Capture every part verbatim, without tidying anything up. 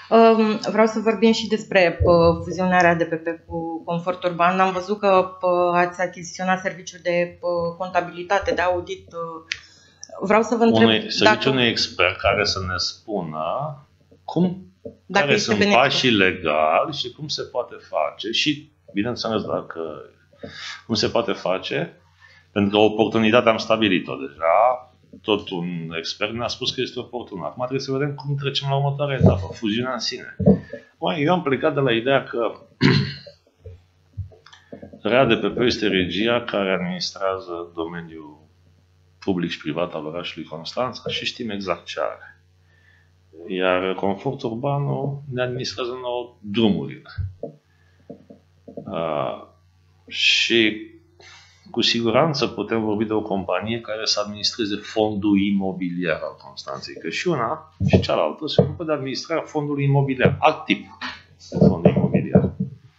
Um, vreau să vorbim și despre uh, fuzionarea de P P cu Confort Urban. Am văzut că uh, ați achiziționat serviciul de uh, contabilitate, de audit. Uh, vreau să vă întreb... Unui, serviciul unui expert care să ne spună cum, dacă care sunt benefic. pașii legali și cum se poate face și, bineînțeles, dacă cum se poate face, pentru că oportunitatea am stabilit-o deja. Tot un expert ne-a spus că este oportun. Acum trebuie să vedem cum trecem la următoarea etapă, fuziunea în sine. Băi, eu am plecat de la ideea că R A D P P este regia care administrează domeniul public și privat al orașului Constanța și știm exact ce are. Iar Confort Urbanul ne administrează nouă drumurile. Uh, și cu siguranță putem vorbi de o companie care să administreze fondul imobiliar al Constanței, că și una și cealaltă se ocupă de administrarea fondului imobiliar, alt tip de fond imobiliar.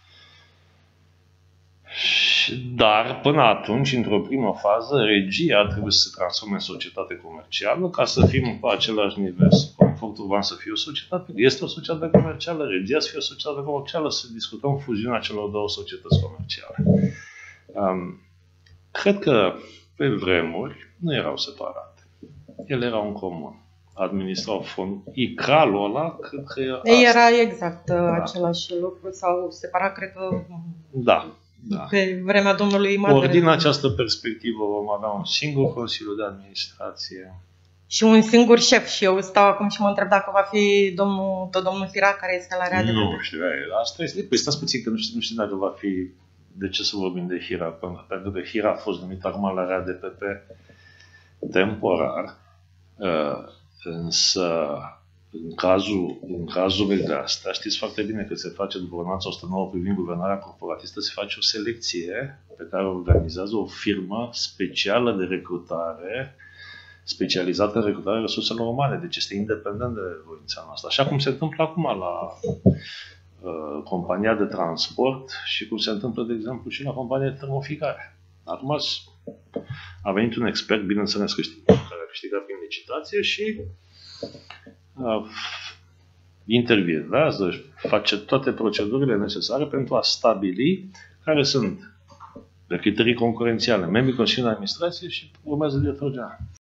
Dar, până atunci, într-o primă fază, regia trebuie să se transforme în societate comercială ca să fim pe același nivel. Confort Urban să fie o societate, este o societate comercială, regia să fie o societate comercială, să discutăm fuziunea celor două societăți comerciale. Um, Cred că pe vremuri nu erau separate. Ele erau în comun. Administrau fond. Icralul ăla, cred că era, era exact da. același lucru. S-au separat, cred că da, da. pe vremea domnului Madre. Ori din această perspectivă vom avea un singur Consiliu de Administrație. Și un singur șef. Și eu stau acum și mă întreb dacă va fi domnul, tot domnul Fira, care este la R A D P P. Nu știu, asta este. Păi stați puțin, că nu știu, nu știu dacă va fi. De ce să vorbim de Hira? Pentru că Hira a fost numit acum la R A D P P temporar, însă în cazul, în cazurile de astea, știți foarte bine că se face după ordonanța o sută nouă privind guvernarea corporatistă, se face o selecție pe care o organizează o firmă specială de recrutare, specializată în recrutarea resurselor umane, deci este independent de voința noastră. Așa cum se întâmplă acum la uh, compania de transport și cum se întâmplă, de exemplu, și la compania de termoficare. Acum a venit un expert, bineînțeles, care a câștigat prin licitație și uh, intervievează, face toate procedurile necesare pentru a stabili care sunt criterii concurențiale, membrii Consiliului de Administrație și urmează directorul general.